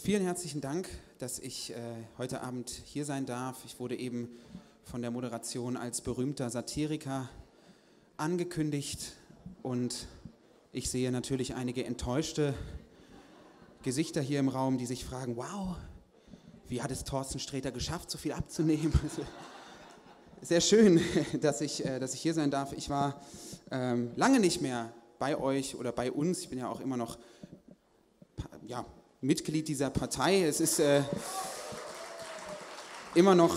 Vielen herzlichen Dank, dass ich heute Abend hier sein darf. Ich wurde eben von der Moderation als berühmter Satiriker angekündigt und ich sehe natürlich einige enttäuschte Gesichter hier im Raum, die sich fragen, wow, wie hat es Thorsten Sträter geschafft, so viel abzunehmen? Sehr schön, dass ich hier sein darf. Ich war lange nicht mehr bei euch oder bei uns. Ich bin ja auch immer noch Mitglied dieser Partei. Es ist immer noch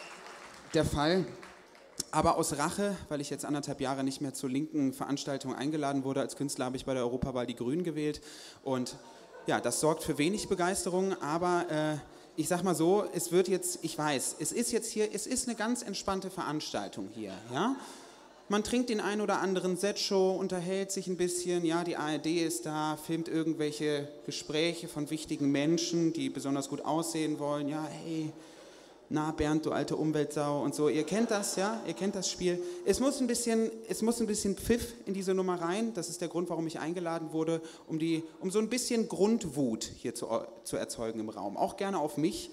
der Fall. Aber aus Rache, weil ich jetzt 1,5 Jahre nicht mehr zur linken Veranstaltung eingeladen wurde, als Künstler habe ich bei der Europawahl die Grünen gewählt. Und ja, das sorgt für wenig Begeisterung, aber ich sag mal so, es wird jetzt, ich weiß, es ist eine ganz entspannte Veranstaltung hier, ja. Man trinkt den einen oder anderen Set-Show, unterhält sich ein bisschen, ja, die ARD ist da, filmt irgendwelche Gespräche von wichtigen Menschen, die besonders gut aussehen wollen, ja, hey, na Bernd, du alte Umweltsau und so, ihr kennt das, ja, ihr kennt das Spiel. Es muss ein bisschen Pfiff in diese Nummer rein, das ist der Grund, warum ich eingeladen wurde, um so ein bisschen Grundwut hier zu erzeugen im Raum, auch gerne auf mich.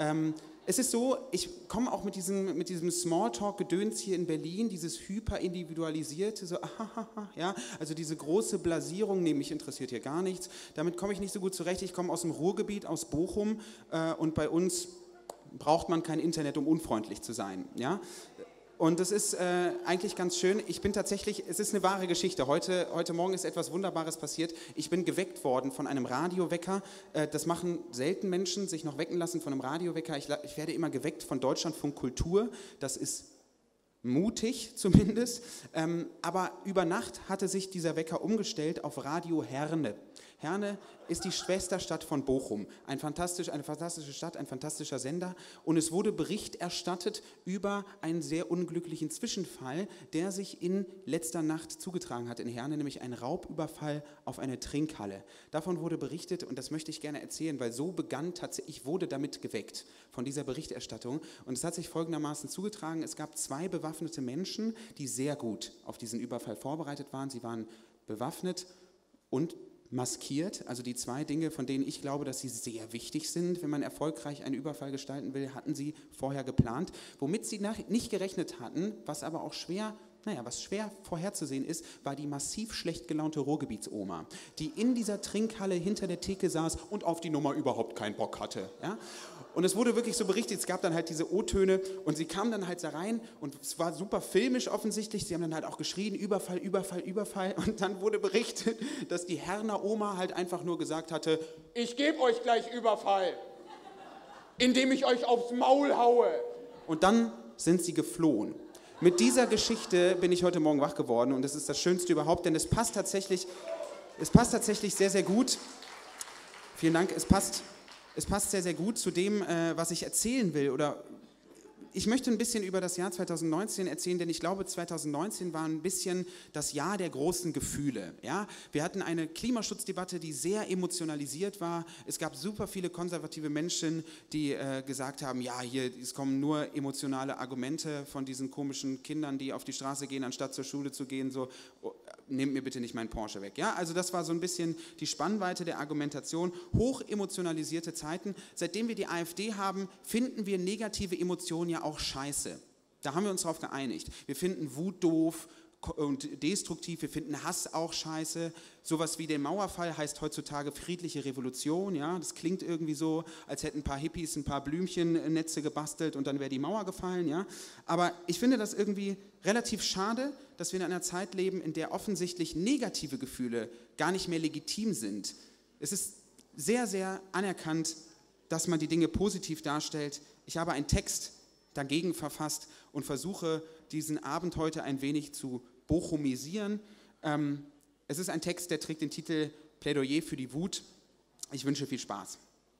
Es ist so, ich komme auch mit diesem Smalltalk-Gedöns hier in Berlin, dieses hyperindividualisierte, so, ja, also diese große Blasierung, nee, mich interessiert hier gar nichts, damit komme ich nicht so gut zurecht. Ich komme aus dem Ruhrgebiet, aus Bochum und bei uns braucht man kein Internet, um unfreundlich zu sein, ja. Und das ist eigentlich ganz schön. Es ist eine wahre Geschichte. Heute Morgen ist etwas Wunderbares passiert. Ich bin geweckt worden von einem Radiowecker. Das machen selten Menschen, sich noch wecken lassen von einem Radiowecker. Ich werde immer geweckt von Deutschlandfunk Kultur. Das ist mutig zumindest. Aber über Nacht hatte sich dieser Wecker umgestellt auf Radio Herne. Herne ist die Schwesterstadt von Bochum. Eine fantastische Stadt, ein fantastischer Sender. Und es wurde Bericht erstattet über einen sehr unglücklichen Zwischenfall, der sich in letzter Nacht zugetragen hat in Herne, nämlich ein Raubüberfall auf eine Trinkhalle. Davon wurde berichtet und das möchte ich gerne erzählen, weil so begann tatsächlich, ich wurde damit geweckt von dieser Berichterstattung. Und es hat sich folgendermaßen zugetragen, es gab 2 bewaffnete Menschen, die sehr gut auf diesen Überfall vorbereitet waren. Sie waren bewaffnet und maskiert, also die 2 Dinge, von denen ich glaube, dass sie sehr wichtig sind, wenn man erfolgreich einen Überfall gestalten will, hatten sie vorher geplant, womit sie nicht gerechnet hatten, was aber auch schwer vorherzusehen ist, war die massiv schlecht gelaunte Ruhrgebietsoma, die in dieser Trinkhalle hinter der Theke saß und auf die Nummer überhaupt keinen Bock hatte. Ja? Und es wurde wirklich so berichtet, es gab dann halt diese O-Töne und sie kamen dann halt da rein und es war super filmisch offensichtlich, sie haben dann halt auch geschrien, Überfall, Überfall, Überfall und dann wurde berichtet, dass die Herner Oma halt einfach nur gesagt hatte, ich gebe euch gleich Überfall, indem ich euch aufs Maul haue. Und dann sind sie geflohen. Mit dieser Geschichte bin ich heute Morgen wach geworden und das ist das Schönste überhaupt, denn es passt tatsächlich sehr, sehr gut. Vielen Dank, es passt sehr, sehr gut zu dem, was ich erzählen will. Oder ich möchte ein bisschen über das Jahr 2019 erzählen, denn ich glaube, 2019 war ein bisschen das Jahr der großen Gefühle. Ja? Wir hatten eine Klimaschutzdebatte, die sehr emotionalisiert war. Es gab super viele konservative Menschen, die gesagt haben, ja, es kommen nur emotionale Argumente von diesen komischen Kindern, die auf die Straße gehen, anstatt zur Schule zu gehen, so, oh, nehmt mir bitte nicht meinen Porsche weg. Ja? Also das war so ein bisschen die Spannweite der Argumentation. Hoch emotionalisierte Zeiten. Seitdem wir die AfD haben, finden wir negative Emotionen ja auch scheiße. Da haben wir uns darauf geeinigt. Wir finden Wut doof und destruktiv, wir finden Hass auch scheiße. Sowas wie der Mauerfall heißt heutzutage friedliche Revolution. Ja? Das klingt irgendwie so, als hätten ein paar Hippies ein paar Blümchennetze gebastelt und dann wäre die Mauer gefallen. Ja? Aber ich finde das irgendwie relativ schade, dass wir in einer Zeit leben, in der offensichtlich negative Gefühle gar nicht mehr legitim sind. Es ist sehr, sehr anerkannt, dass man die Dinge positiv darstellt. Ich habe einen Text dagegen verfasst und versuche, diesen Abend heute ein wenig zu bochumisieren. Es ist ein Text, der trägt den Titel Plädoyer für die Wut. Ich wünsche viel Spaß.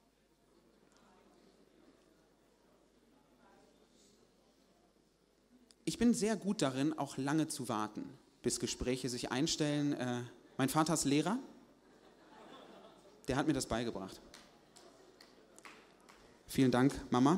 Ich bin sehr gut darin, auch lange zu warten, bis Gespräche sich einstellen. Mein Vater ist Lehrer, der hat mir das beigebracht. Vielen Dank, Mama.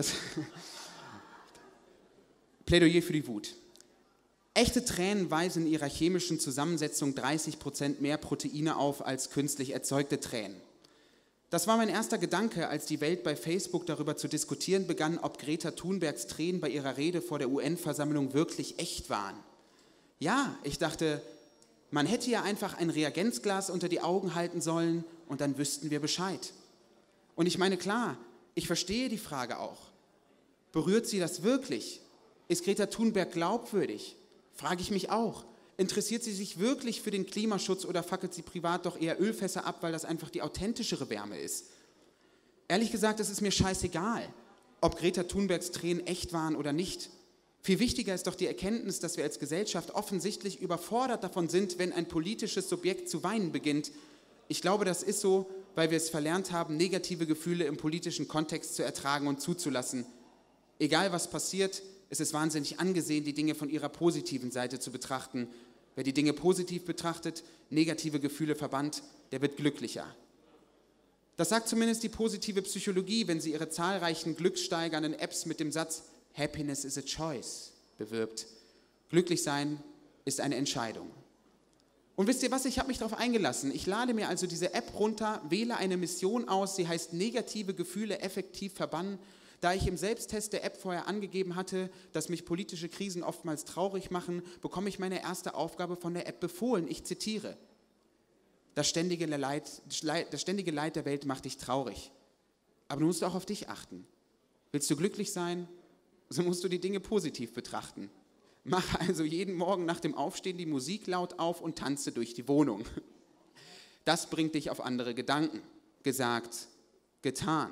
Plädoyer für die Wut. Echte Tränen weisen in ihrer chemischen Zusammensetzung 30% mehr Proteine auf als künstlich erzeugte Tränen. Das war mein erster Gedanke, als die Welt bei Facebook darüber zu diskutieren begann, ob Greta Thunbergs Tränen bei ihrer Rede vor der UN-Versammlung wirklich echt waren. Ja, ich dachte, man hätte ja einfach ein Reagenzglas unter die Augen halten sollen und dann wüssten wir Bescheid. Und ich meine, klar, ich verstehe die Frage auch. Berührt sie das wirklich? Ist Greta Thunberg glaubwürdig? Frage ich mich auch. Interessiert sie sich wirklich für den Klimaschutz oder fackelt sie privat doch eher Ölfässer ab, weil das einfach die authentischere Wärme ist? Ehrlich gesagt, es ist mir scheißegal, ob Greta Thunbergs Tränen echt waren oder nicht. Viel wichtiger ist doch die Erkenntnis, dass wir als Gesellschaft offensichtlich überfordert davon sind, wenn ein politisches Subjekt zu weinen beginnt. Ich glaube, das ist so, weil wir es verlernt haben, negative Gefühle im politischen Kontext zu ertragen und zuzulassen. Egal was passiert, es ist wahnsinnig angesehen, die Dinge von ihrer positiven Seite zu betrachten. Wer die Dinge positiv betrachtet, negative Gefühle verbannt, der wird glücklicher. Das sagt zumindest die positive Psychologie, wenn sie ihre zahlreichen glückssteigernden Apps mit dem Satz Happiness is a choice bewirbt. Glücklich sein ist eine Entscheidung. Und wisst ihr was, ich habe mich darauf eingelassen. Ich lade mir also diese App runter, wähle eine Mission aus, sie heißt negative Gefühle effektiv verbannen. Da ich im Selbsttest der App vorher angegeben hatte, dass mich politische Krisen oftmals traurig machen, bekomme ich meine erste Aufgabe von der App befohlen. Ich zitiere: Das ständige Leid der Welt macht dich traurig. Aber du musst auch auf dich achten. Willst du glücklich sein, so musst du die Dinge positiv betrachten. Mache also jeden Morgen nach dem Aufstehen die Musik laut auf und tanze durch die Wohnung. Das bringt dich auf andere Gedanken. Gesagt, getan.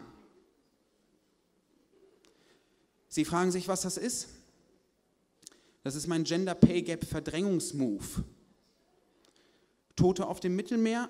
Sie fragen sich, was das ist? Das ist mein Gender Pay Gap Verdrängungsmove. Tote auf dem Mittelmeer?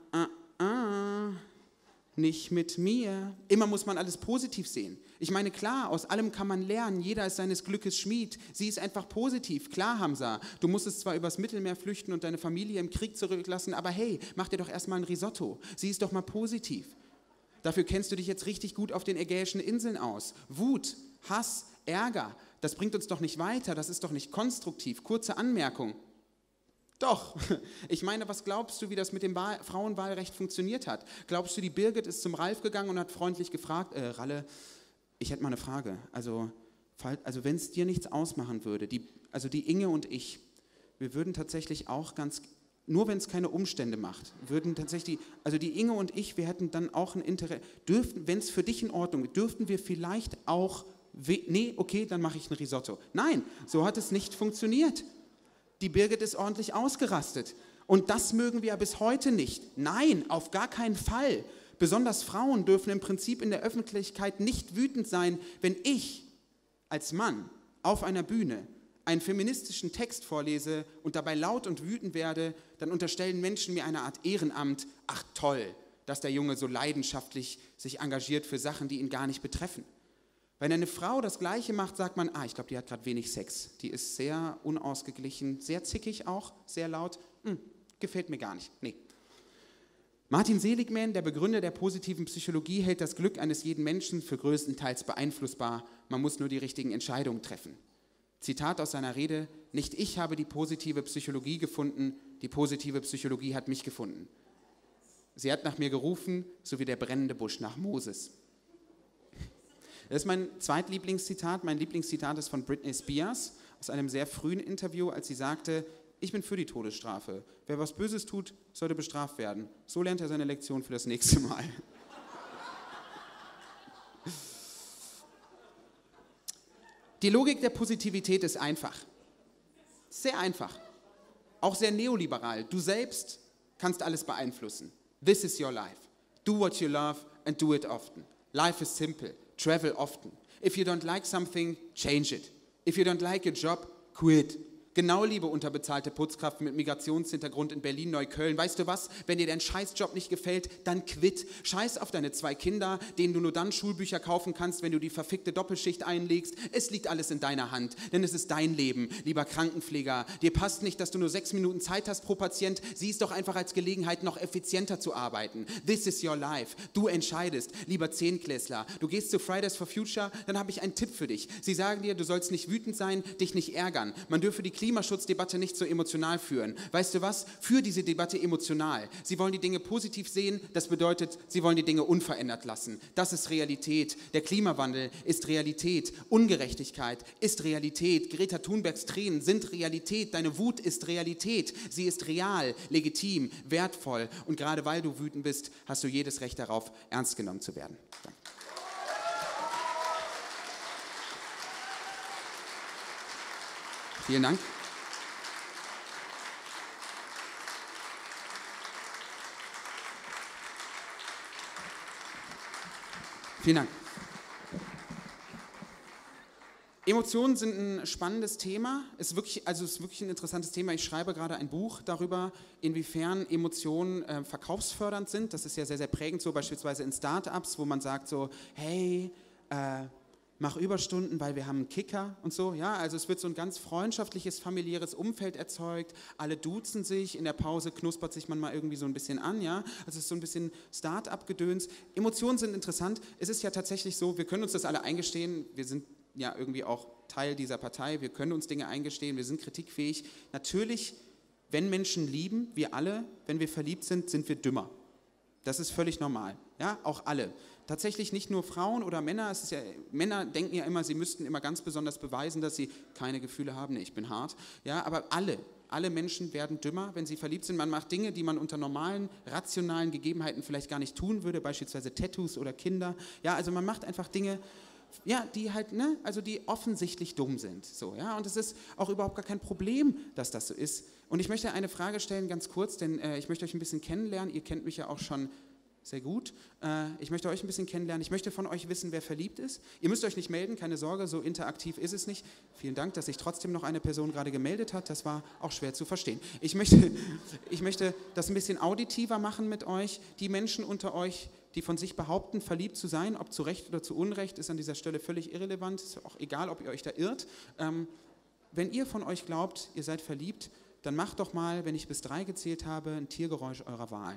Nicht mit mir. Immer muss man alles positiv sehen. Ich meine, klar, aus allem kann man lernen. Jeder ist seines Glückes Schmied. Sie ist einfach positiv. Klar, Hamza, du musstest zwar übers Mittelmeer flüchten und deine Familie im Krieg zurücklassen, aber hey, mach dir doch erstmal ein Risotto. Sie ist doch mal positiv. Dafür kennst du dich jetzt richtig gut auf den Ägäischen Inseln aus. Wut, Hass, Ärger, das bringt uns doch nicht weiter, das ist doch nicht konstruktiv. Kurze Anmerkung. Doch, ich meine, was glaubst du, wie das mit dem Frauenwahlrecht funktioniert hat? Glaubst du, die Birgit ist zum Ralf gegangen und hat freundlich gefragt, Ralle, ich hätte mal eine Frage, also wenn es dir nichts ausmachen würde, die Inge und ich, wir würden tatsächlich auch nur wenn es keine Umstände macht, würden tatsächlich, die Inge und ich, wir hätten dann auch ein Interesse, wenn es für dich in Ordnung ist, dürften wir vielleicht auch, nee, okay, dann mache ich ein Risotto. Nein, so hat es nicht funktioniert. Die Birgit ist ordentlich ausgerastet. Und das mögen wir ja bis heute nicht. Nein, auf gar keinen Fall. Besonders Frauen dürfen im Prinzip in der Öffentlichkeit nicht wütend sein, wenn ich als Mann auf einer Bühne einen feministischen Text vorlese und dabei laut und wütend werde, dann unterstellen Menschen mir eine Art Ehrenamt. Ach toll, dass der Junge so leidenschaftlich sich engagiert für Sachen, die ihn gar nicht betreffen. Wenn eine Frau das Gleiche macht, sagt man, ich glaube, die hat gerade wenig Sex. Die ist sehr unausgeglichen, sehr zickig auch, sehr laut. Gefällt mir gar nicht. Nee. Martin Seligman, der Begründer der positiven Psychologie, hält das Glück eines jeden Menschen für größtenteils beeinflussbar. Man muss nur die richtigen Entscheidungen treffen. Zitat aus seiner Rede: Nicht ich habe die positive Psychologie gefunden, die positive Psychologie hat mich gefunden. Sie hat nach mir gerufen, so wie der brennende Busch nach Moses. Das ist mein zweitlieblingszitat. Mein Lieblingszitat ist von Britney Spears aus einem sehr frühen Interview, als sie sagte: Ich bin für die Todesstrafe. Wer was Böses tut, sollte bestraft werden. So lernt er seine Lektion für das nächste Mal. Die Logik der Positivität ist einfach. Sehr einfach. Auch sehr neoliberal. Du selbst kannst alles beeinflussen. This is your life. Do what you love and do it often. Life is simple. Travel often. If you don't like something, change it. If you don't like your job, quit. Genau, liebe unterbezahlte Putzkraft mit Migrationshintergrund in Berlin-Neukölln. Weißt du was? Wenn dir dein Scheißjob nicht gefällt, dann quitt. Scheiß auf deine 2 Kinder, denen du nur dann Schulbücher kaufen kannst, wenn du die verfickte Doppelschicht einlegst. Es liegt alles in deiner Hand, denn es ist dein Leben, lieber Krankenpfleger. Dir passt nicht, dass du nur 6 Minuten Zeit hast pro Patient. Sieh es doch einfach als Gelegenheit, noch effizienter zu arbeiten. This is your life. Du entscheidest, lieber Zehnklässler. Du gehst zu Fridays for Future, dann habe ich einen Tipp für dich. Sie sagen dir, du sollst nicht wütend sein, dich nicht ärgern. Man dürfe die Klimaschutzdebatte nicht so emotional führen. Weißt du was? Führ diese Debatte emotional. Sie wollen die Dinge positiv sehen, das bedeutet, sie wollen die Dinge unverändert lassen. Das ist Realität. Der Klimawandel ist Realität. Ungerechtigkeit ist Realität. Greta Thunbergs Tränen sind Realität. Deine Wut ist Realität. Sie ist real, legitim, wertvoll. Und gerade weil du wütend bist, hast du jedes Recht darauf, ernst genommen zu werden. Danke. Vielen Dank. Vielen Dank. Emotionen sind ein spannendes Thema. Es ist wirklich ein interessantes Thema. Ich schreibe gerade ein Buch darüber, inwiefern Emotionen verkaufsfördernd sind. Das ist ja sehr, sehr prägend, so beispielsweise in Startups, wo man sagt so, hey, mach Überstunden, weil wir haben einen Kicker und so. Ja, also es wird so ein ganz freundschaftliches, familiäres Umfeld erzeugt. Alle duzen sich, in der Pause knuspert sich man mal irgendwie so ein bisschen an. Ja, also es ist so ein bisschen Start-up-Gedöns. Emotionen sind interessant. Es ist ja tatsächlich so, wir können uns das alle eingestehen. Wir sind ja irgendwie auch Teil dieser Partei. Wir können uns Dinge eingestehen. Wir sind kritikfähig. Natürlich, wenn Menschen lieben, wir alle, wenn wir verliebt sind, sind wir dümmer. Das ist völlig normal. Ja, auch alle. Tatsächlich nicht nur Frauen oder Männer. Es ist ja, Männer denken ja immer, sie müssten immer ganz besonders beweisen, dass sie keine Gefühle haben. Nee, ich bin hart. Ja, aber alle Menschen werden dümmer, wenn sie verliebt sind. Man macht Dinge, die man unter normalen, rationalen Gegebenheiten vielleicht gar nicht tun würde, beispielsweise Tattoos oder Kinder. Ja, also man macht einfach Dinge, ja, die halt, also die offensichtlich dumm sind. So, ja, und es ist auch überhaupt gar kein Problem, dass das so ist. Und ich möchte eine Frage stellen, ganz kurz, denn ich möchte euch ein bisschen kennenlernen. Ihr kennt mich ja auch schon sehr gut. Ich möchte euch ein bisschen kennenlernen. Ich möchte von euch wissen, wer verliebt ist. Ihr müsst euch nicht melden, keine Sorge, so interaktiv ist es nicht. Vielen Dank, dass sich trotzdem noch eine Person gerade gemeldet hat. Das war auch schwer zu verstehen. Ich möchte das ein bisschen auditiver machen mit euch. Die Menschen unter euch, die von sich behaupten, verliebt zu sein, ob zu Recht oder zu Unrecht, ist an dieser Stelle völlig irrelevant. Ist auch egal, ob ihr euch da irrt. Wenn ihr von euch glaubt, ihr seid verliebt, dann macht doch mal, wenn ich bis 3 gezählt habe, ein Tiergeräusch eurer Wahl.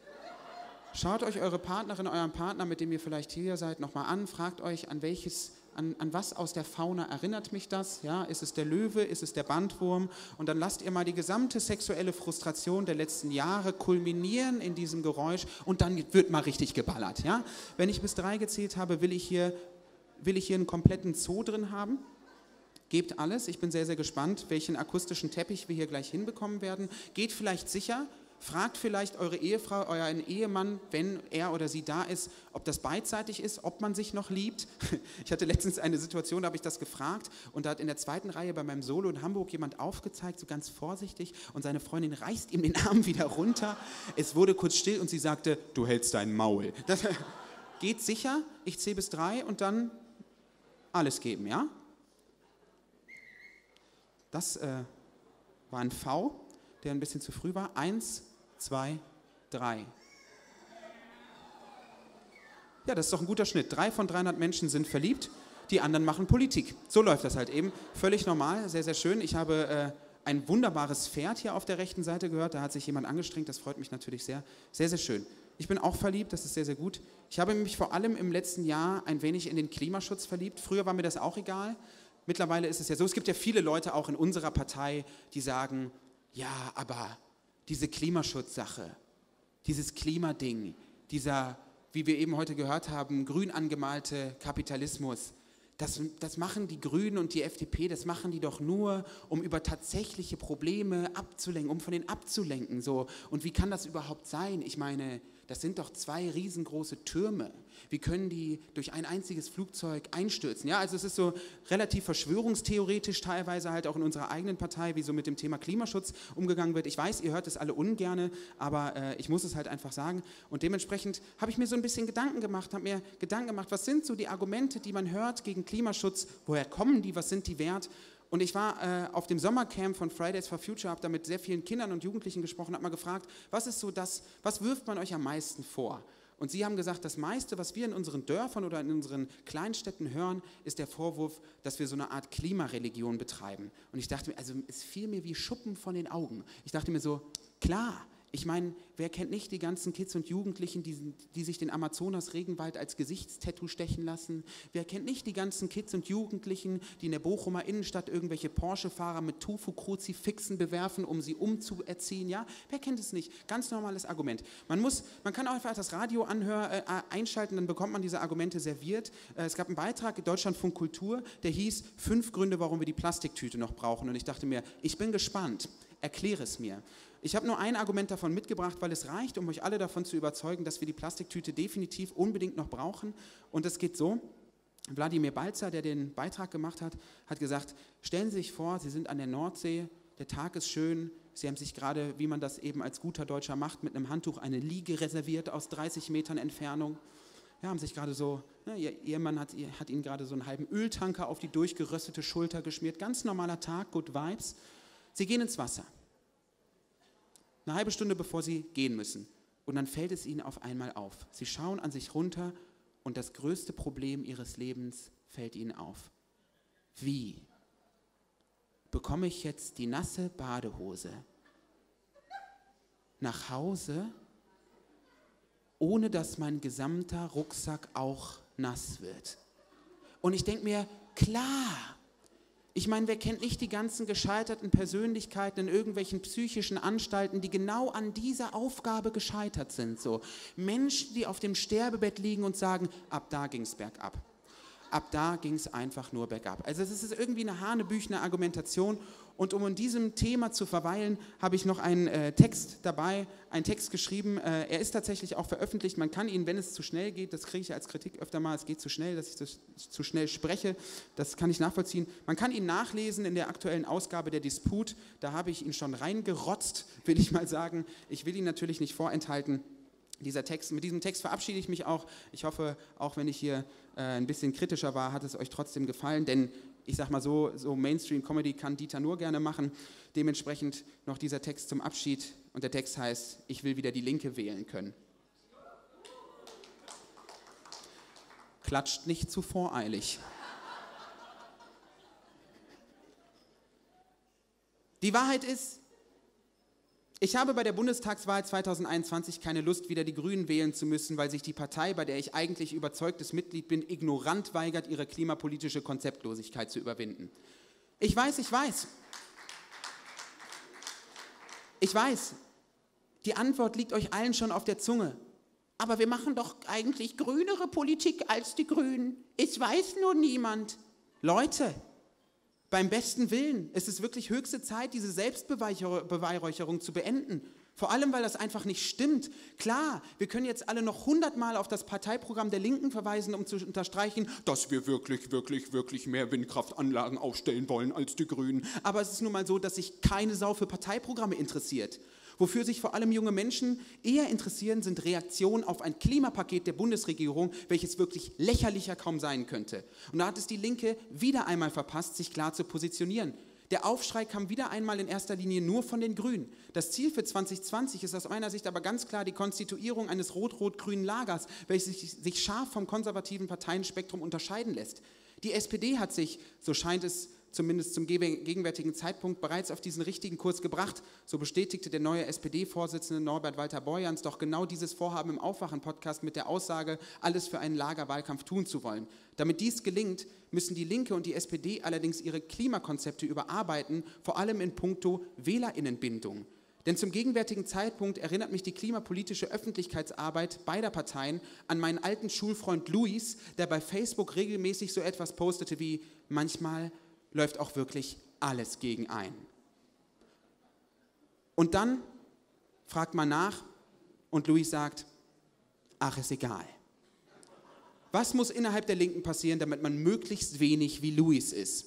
Schaut euch eure Partnerin, euren Partner, mit dem ihr vielleicht hier seid, nochmal an. Fragt euch, an was aus der Fauna erinnert mich das? Ja, ist es der Löwe, ist es der Bandwurm? Und dann lasst ihr mal die gesamte sexuelle Frustration der letzten Jahre kulminieren in diesem Geräusch und dann wird mal richtig geballert. Ja? Wenn ich bis 3 gezählt habe, will ich hier einen kompletten Zoo drin haben. Gebt alles. Ich bin sehr, sehr gespannt, welchen akustischen Teppich wir hier gleich hinbekommen werden. Geht vielleicht sicher. Fragt vielleicht eure Ehefrau, euren Ehemann, wenn er oder sie da ist, ob das beidseitig ist, ob man sich noch liebt. Ich hatte letztens eine Situation, da habe ich das gefragt und da hat in der 2. Reihe bei meinem Solo in Hamburg jemand aufgezeigt, so ganz vorsichtig, und seine Freundin reißt ihm den Arm wieder runter. Es wurde kurz still und sie sagte, du hältst dein Maul. Das geht sicher, ich zähle bis 3 und dann alles geben, ja? Das war ein V, der ein bisschen zu früh war. 1, 2, 3. Ja, das ist doch ein guter Schnitt. 3 von 300 Menschen sind verliebt, die anderen machen Politik. So läuft das halt eben. Völlig normal, sehr, sehr schön. Ich habe ein wunderbares Pferd hier auf der rechten Seite gehört. Da hat sich jemand angestrengt, das freut mich natürlich sehr. Sehr, sehr schön. Ich bin auch verliebt, das ist sehr, sehr gut. Ich habe mich vor allem im letzten Jahr ein wenig in den Klimaschutz verliebt. Früher war mir das auch egal. Mittlerweile ist es ja so, es gibt ja viele Leute auch in unserer Partei, die sagen, ja, aber diese Klimaschutzsache, dieses Klimading, dieser, wie wir eben heute gehört haben, grün angemalte Kapitalismus, das machen die Grünen und die FDP, das machen die doch nur, um über tatsächliche Probleme abzulenken, um von denen abzulenken. So. Und wie kann das überhaupt sein? Ich meine, das sind doch 2 riesengroße Türme. Wie können die durch ein einziges Flugzeug einstürzen? Ja, also es ist so relativ verschwörungstheoretisch teilweise halt auch in unserer eigenen Partei, wie so mit dem Thema Klimaschutz umgegangen wird. Ich weiß, ihr hört es alle ungerne, aber ich muss es halt einfach sagen. Und dementsprechend habe ich mir so ein bisschen Gedanken gemacht, was sind so die Argumente, die man hört gegen Klimaschutz? Woher kommen die? Was sind die wert? Und ich war auf dem Sommercamp von Fridays for Future, habe da mit sehr vielen Kindern und Jugendlichen gesprochen, habe mal gefragt, was wirft man euch am meisten vor? Und sie haben gesagt, das meiste, was wir in unseren Dörfern oder in unseren Kleinstädten hören, ist der Vorwurf, dass wir so eine Art Klimareligion betreiben. Und ich dachte mir, also es fiel mir wie Schuppen von den Augen. Ich dachte mir so, klar, Ich meine, wer kennt nicht die ganzen Kids und Jugendlichen, die sich den Amazonas-Regenwald als Gesichtstattoo stechen lassen? Wer kennt nicht die ganzen Kids und Jugendlichen, die in der Bochumer Innenstadt irgendwelche Porsche-Fahrer mit Tofu-Kruzifixen bewerfen, um sie umzuerziehen? Ja, wer kennt es nicht? Ganz normales Argument. Man kann auch einfach das Radio einschalten, dann bekommt man diese Argumente serviert. Es gab einen Beitrag in Deutschlandfunk Kultur, der hieß 5 Gründe, warum wir die Plastiktüte noch brauchen. Und ich dachte mir, ich bin gespannt. Erkläre es mir. Ich habe nur ein Argument davon mitgebracht, weil es reicht, um euch alle davon zu überzeugen, dass wir die Plastiktüte definitiv unbedingt noch brauchen. Und es geht so: Wladimir Balzer, der den Beitrag gemacht hat, hat gesagt, stellen Sie sich vor, Sie sind an der Nordsee, der Tag ist schön, Sie haben sich gerade, wie man das eben als guter Deutscher macht, mit einem Handtuch eine Liege reserviert aus 30 Metern Entfernung. Ja, haben sich gerade so, Ihr Ehemann hat Ihnen gerade so einen halben Öltanker auf die durchgeröstete Schulter geschmiert. Ganz normaler Tag, good vibes. Sie gehen ins Wasser. Eine halbe Stunde bevor Sie gehen müssen. Und dann fällt es Ihnen auf einmal auf. Sie schauen an sich runter und das größte Problem Ihres Lebens fällt Ihnen auf. Wie bekomme ich jetzt die nasse Badehose nach Hause, ohne dass mein gesamter Rucksack auch nass wird? Und ich denke mir, klar. Ich meine, wer kennt nicht die ganzen gescheiterten Persönlichkeiten in irgendwelchen psychischen Anstalten, die genau an dieser Aufgabe gescheitert sind? So Menschen, die auf dem Sterbebett liegen und sagen, ab da ging es bergab. Ab da ging es einfach nur bergab. Also es ist irgendwie eine hanebüchene Argumentation. Und um in diesem Thema zu verweilen, habe ich noch einen Text dabei, einen Text geschrieben. Er ist tatsächlich auch veröffentlicht. Man kann ihn, wenn es zu schnell geht, das kriege ich als Kritik öfter mal, es geht zu schnell, dass ich das zu schnell spreche, das kann ich nachvollziehen. Man kann ihn nachlesen in der aktuellen Ausgabe der Disput. Da habe ich ihn schon reingerotzt, will ich mal sagen. Ich will ihn natürlich nicht vorenthalten. Mit diesem Text verabschiede ich mich auch. Ich hoffe, auch wenn ich hier ein bisschen kritischer war, hat es euch trotzdem gefallen, denn ich sag mal so Mainstream-Comedy kann Dieter nur gerne machen. Dementsprechend noch dieser Text zum Abschied und der Text heißt, ich will wieder die Linke wählen können. Klatscht nicht zu voreilig. Die Wahrheit ist, ich habe bei der Bundestagswahl 2021 keine Lust, wieder die Grünen wählen zu müssen, weil sich die Partei, bei der ich eigentlich überzeugtes Mitglied bin, ignorant weigert, ihre klimapolitische Konzeptlosigkeit zu überwinden. Ich weiß, die Antwort liegt euch allen schon auf der Zunge. Aber wir machen doch eigentlich grünere Politik als die Grünen. Es weiß nur niemand. Leute, beim besten Willen, es ist wirklich höchste Zeit, diese Selbstbeweihräucherung zu beenden. Vor allem, weil das einfach nicht stimmt. Klar, wir können jetzt alle noch 100-mal auf das Parteiprogramm der Linken verweisen, um zu unterstreichen, dass wir wirklich mehr Windkraftanlagen aufstellen wollen als die Grünen. Aber es ist nun mal so, dass sich keine Sau für Parteiprogramme interessiert. Wofür sich vor allem junge Menschen eher interessieren, sind Reaktionen auf ein Klimapaket der Bundesregierung, welches wirklich lächerlicher kaum sein könnte. Und da hat es die Linke wieder einmal verpasst, sich klar zu positionieren. Der Aufschrei kam wieder einmal in erster Linie nur von den Grünen. Das Ziel für 2020 ist aus meiner Sicht aber ganz klar die Konstituierung eines rot-rot-grünen Lagers, welches sich scharf vom konservativen Parteienspektrum unterscheiden lässt. Die SPD hat sich, so scheint es zumindest zum gegenwärtigen Zeitpunkt, bereits auf diesen richtigen Kurs gebracht. So bestätigte der neue SPD-Vorsitzende Norbert Walter-Borjans doch genau dieses Vorhaben im Aufwachen-Podcast mit der Aussage, alles für einen Lagerwahlkampf tun zu wollen. Damit dies gelingt, müssen die Linke und die SPD allerdings ihre Klimakonzepte überarbeiten, vor allem in puncto WählerInnenbindung. Denn zum gegenwärtigen Zeitpunkt erinnert mich die klimapolitische Öffentlichkeitsarbeit beider Parteien an meinen alten Schulfreund Luis, der bei Facebook regelmäßig so etwas postete wie, manchmal läuft auch wirklich alles gegen ein. Und dann fragt man nach und Luis sagt, ach, ist egal. Was muss innerhalb der Linken passieren, damit man möglichst wenig wie Luis ist?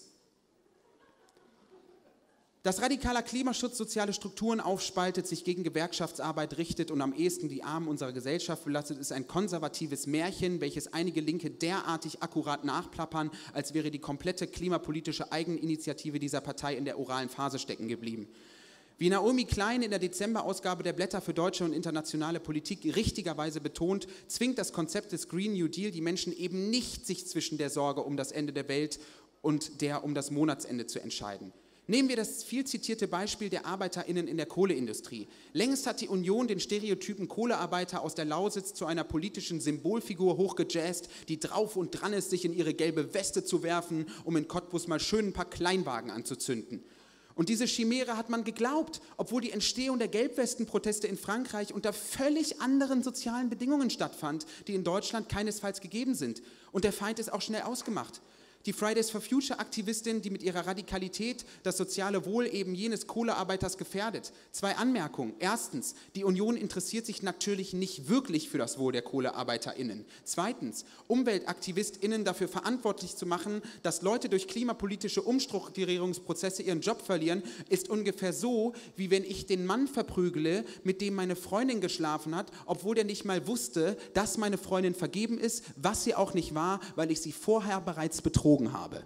Dass radikaler Klimaschutz soziale Strukturen aufspaltet, sich gegen Gewerkschaftsarbeit richtet und am ehesten die Armen unserer Gesellschaft belastet, ist ein konservatives Märchen, welches einige Linke derartig akkurat nachplappern, als wäre die komplette klimapolitische Eigeninitiative dieser Partei in der oralen Phase stecken geblieben. Wie Naomi Klein in der Dezemberausgabe der Blätter für deutsche und internationale Politik richtigerweise betont, zwingt das Konzept des Green New Deal die Menschen eben nicht, sich zwischen der Sorge um das Ende der Welt und der um das Monatsende zu entscheiden. Nehmen wir das viel zitierte Beispiel der ArbeiterInnen in der Kohleindustrie. Längst hat die Union den Stereotypen Kohlearbeiter aus der Lausitz zu einer politischen Symbolfigur hochgejazzt, die drauf und dran ist, sich in ihre gelbe Weste zu werfen, um in Cottbus mal schön ein paar Kleinwagen anzuzünden. Und diese Chimäre hat man geglaubt, obwohl die Entstehung der Gelbwestenproteste in Frankreich unter völlig anderen sozialen Bedingungen stattfand, die in Deutschland keinesfalls gegeben sind. Und der Feind ist auch schnell ausgemacht. Die Fridays for Future Aktivistin, die mit ihrer Radikalität das soziale Wohl eben jenes Kohlearbeiters gefährdet. 2 Anmerkungen. Erstens, die Union interessiert sich natürlich nicht wirklich für das Wohl der KohlearbeiterInnen. Zweitens, UmweltaktivistInnen dafür verantwortlich zu machen, dass Leute durch klimapolitische Umstrukturierungsprozesse ihren Job verlieren, ist ungefähr so, wie wenn ich den Mann verprügele, mit dem meine Freundin geschlafen hat, obwohl der nicht mal wusste, dass meine Freundin vergeben ist, was sie auch nicht war, weil ich sie vorher bereits betrogen habe.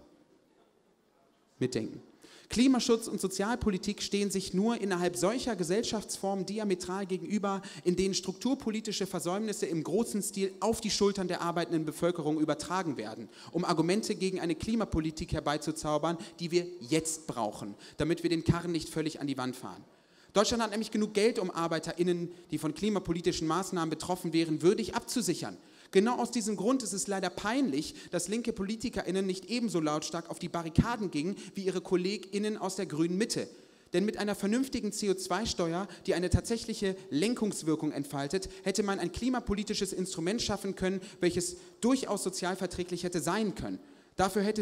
Mitdenken. Klimaschutz und Sozialpolitik stehen sich nur innerhalb solcher Gesellschaftsformen diametral gegenüber, in denen strukturpolitische Versäumnisse im großen Stil auf die Schultern der arbeitenden Bevölkerung übertragen werden, um Argumente gegen eine Klimapolitik herbeizuzaubern, die wir jetzt brauchen, damit wir den Karren nicht völlig an die Wand fahren. Deutschland hat nämlich genug Geld, um ArbeiterInnen, die von klimapolitischen Maßnahmen betroffen wären, würdig abzusichern. Genau aus diesem Grund ist es leider peinlich, dass linke PolitikerInnen nicht ebenso lautstark auf die Barrikaden gingen wie ihre KollegInnen aus der grünen Mitte. Denn mit einer vernünftigen CO2-Steuer, die eine tatsächliche Lenkungswirkung entfaltet, hätte man ein klimapolitisches Instrument schaffen können, welches durchaus sozialverträglich hätte sein können. Dafür hätte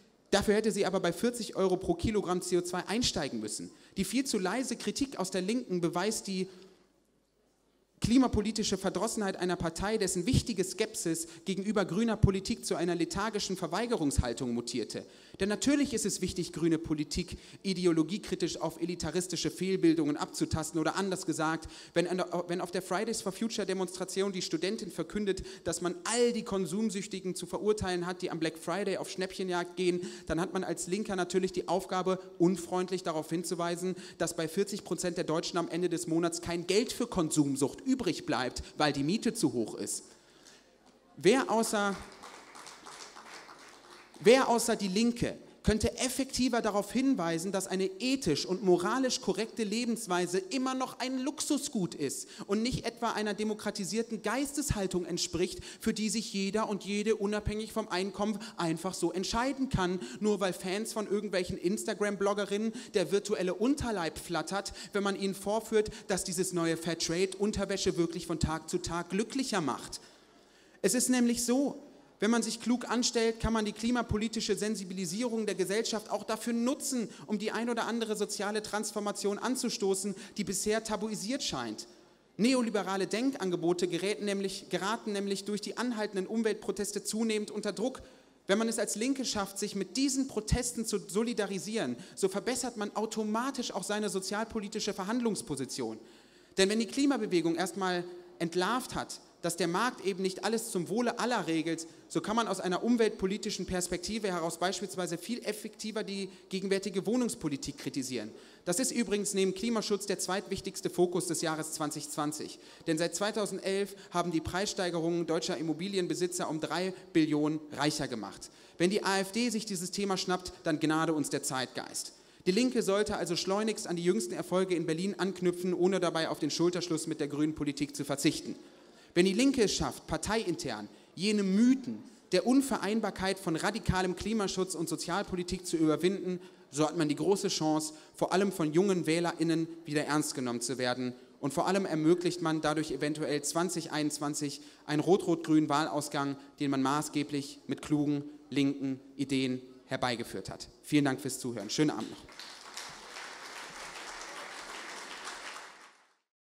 sie aber bei 40 € pro Kilogramm CO2 einsteigen müssen. Die viel zu leise Kritik aus der Linken beweist die klimapolitische Verdrossenheit einer Partei, dessen wichtige Skepsis gegenüber grüner Politik zu einer lethargischen Verweigerungshaltung mutierte. Denn natürlich ist es wichtig, grüne Politik ideologiekritisch auf elitaristische Fehlbildungen abzutasten oder anders gesagt, wenn auf der Fridays for Future Demonstration die Studentin verkündet, dass man all die Konsumsüchtigen zu verurteilen hat, die am Black Friday auf Schnäppchenjagd gehen, dann hat man als Linker natürlich die Aufgabe, unfreundlich darauf hinzuweisen, dass bei 40% der Deutschen am Ende des Monats kein Geld für Konsumsucht übrig bleibt, weil die Miete zu hoch ist. Wer außer die Linke könnte effektiver darauf hinweisen, dass eine ethisch und moralisch korrekte Lebensweise immer noch ein Luxusgut ist und nicht etwa einer demokratisierten Geisteshaltung entspricht, für die sich jeder und jede unabhängig vom Einkommen einfach so entscheiden kann, nur weil Fans von irgendwelchen Instagram-Bloggerinnen der virtuelle Unterleib flattert, wenn man ihnen vorführt, dass dieses neue Fairtrade-Unterwäsche wirklich von Tag zu Tag glücklicher macht. Es ist nämlich so, wenn man sich klug anstellt, kann man die klimapolitische Sensibilisierung der Gesellschaft auch dafür nutzen, um die ein oder andere soziale Transformation anzustoßen, die bisher tabuisiert scheint. Neoliberale Denkangebote geraten nämlich durch die anhaltenden Umweltproteste zunehmend unter Druck. Wenn man es als Linke schafft, sich mit diesen Protesten zu solidarisieren, so verbessert man automatisch auch seine sozialpolitische Verhandlungsposition. Denn wenn die Klimabewegung erstmal entlarvt hat, dass der Markt eben nicht alles zum Wohle aller regelt, so kann man aus einer umweltpolitischen Perspektive heraus beispielsweise viel effektiver die gegenwärtige Wohnungspolitik kritisieren. Das ist übrigens neben Klimaschutz der zweitwichtigste Fokus des Jahres 2020. Denn seit 2011 haben die Preissteigerungen deutscher Immobilienbesitzer um 3 Billionen reicher gemacht. Wenn die AfD sich dieses Thema schnappt, dann gnade uns der Zeitgeist. Die Linke sollte also schleunigst an die jüngsten Erfolge in Berlin anknüpfen, ohne dabei auf den Schulterschluss mit der grünen Politik zu verzichten. Wenn die Linke es schafft, parteiintern jene Mythen der Unvereinbarkeit von radikalem Klimaschutz und Sozialpolitik zu überwinden, so hat man die große Chance, vor allem von jungen WählerInnen wieder ernst genommen zu werden. Und vor allem ermöglicht man dadurch eventuell 2021 einen rot-rot-grünen Wahlausgang, den man maßgeblich mit klugen, linken Ideen herbeigeführt hat. Vielen Dank fürs Zuhören. Schönen Abend noch.